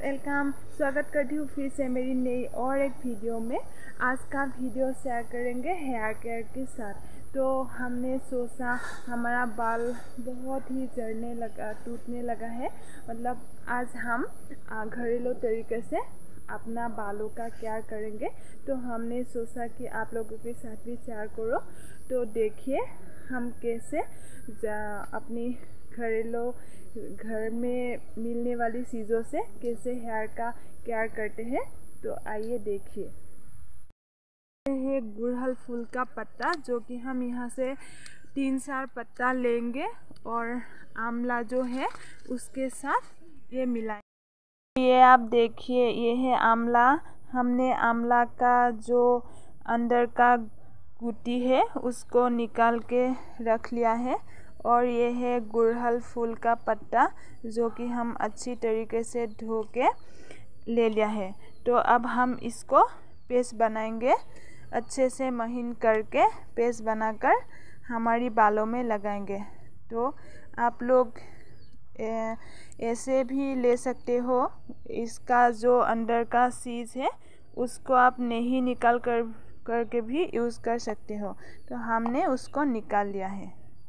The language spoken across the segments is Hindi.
वेलकम। स्वागत करती हूँ फिर से मेरी नई और एक वीडियो में। आज का वीडियो शेयर करेंगे हेयर केयर के साथ। तो हमने सोचा हमारा बाल बहुत ही झड़ने लगा, टूटने लगा है। मतलब आज हम घरेलू तरीके से अपना बालों का केयर करेंगे। तो हमने सोचा कि आप लोगों के साथ भी शेयर करो। तो देखिए हम कैसे अपनी घरेलू घर में मिलने वाली चीज़ों से कैसे हेयर का केयर करते हैं। तो आइए देखिए। यह है गुड़हल फूल का पत्ता, जो कि हम यहाँ से 3-4 पत्ता लेंगे और आंवला जो है उसके साथ ये मिलाएंगे। ये आप देखिए, ये है आंवला। हमने आंवला का जो अंदर का गुटी है उसको निकाल के रख लिया है। और ये है गुड़हल फूल का पत्ता, जो कि हम अच्छी तरीके से धो के ले लिया है। तो अब हम इसको पेस्ट बनाएंगे, अच्छे से महीन करके पेस्ट बनाकर हमारी बालों में लगाएंगे। तो आप लोग ऐसे भी ले सकते हो। इसका जो अंदर का सीज है उसको आप नहीं निकाल करके भी यूज़ कर सकते हो। तो हमने उसको निकाल लिया है।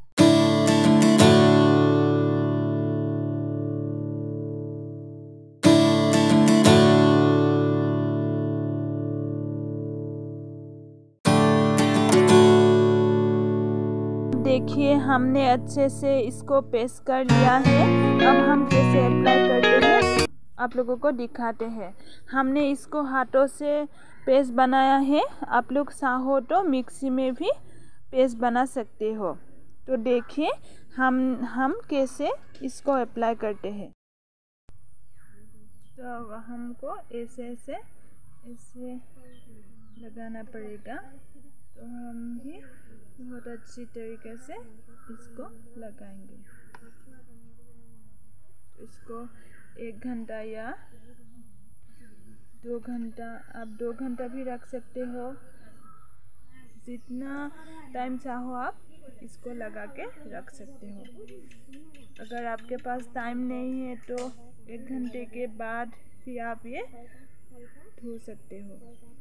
देखिए हमने अच्छे से इसको पेस्ट कर लिया है। अब हम कैसे अप्लाई करते हैं आप लोगों को दिखाते हैं। हमने इसको हाथों से पेस्ट बनाया है। आप लोग चाहो तो मिक्सी में भी पेस्ट बना सकते हो। तो देखिए हम कैसे इसको अप्लाई करते हैं। तो हमको ऐसे लगाना पड़ेगा। तो हम भी बहुत अच्छी तरीके से इसको लगाएंगे। इसको 1 घंटा या 2 घंटा, आप 2 घंटा भी रख सकते हो। जितना टाइम चाहो आप इसको लगा के रख सकते हो। अगर आपके पास टाइम नहीं है तो 1 घंटे के बाद भी आप ये धो सकते हो।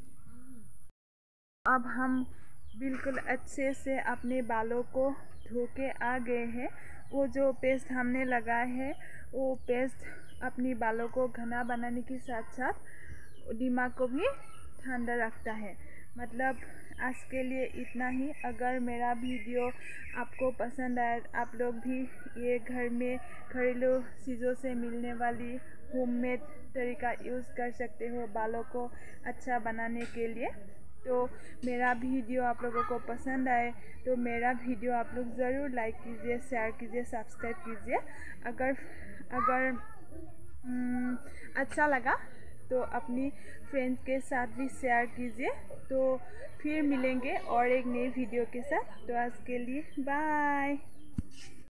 अब हम बिल्कुल अच्छे से अपने बालों को धो के आ गए हैं। वो जो पेस्ट हमने लगाया है वो पेस्ट अपनी बालों को घना बनाने के साथ साथ दिमाग को भी ठंडा रखता है। मतलब आज के लिए इतना ही। अगर मेरा वीडियो आपको पसंद आए, आप लोग भी ये घर में घरेलू चीज़ों से मिलने वाली होममेड तरीका यूज़ कर सकते हो बालों को अच्छा बनाने के लिए। तो मेरा वीडियो आप लोगों को पसंद आए तो मेरा वीडियो आप लोग ज़रूर लाइक कीजिए, शेयर कीजिए, सब्सक्राइब कीजिए। अगर अच्छा लगा तो अपनी फ्रेंड्स के साथ भी शेयर कीजिए। तो फिर मिलेंगे और एक नई वीडियो के साथ। तो आज के लिए बाय।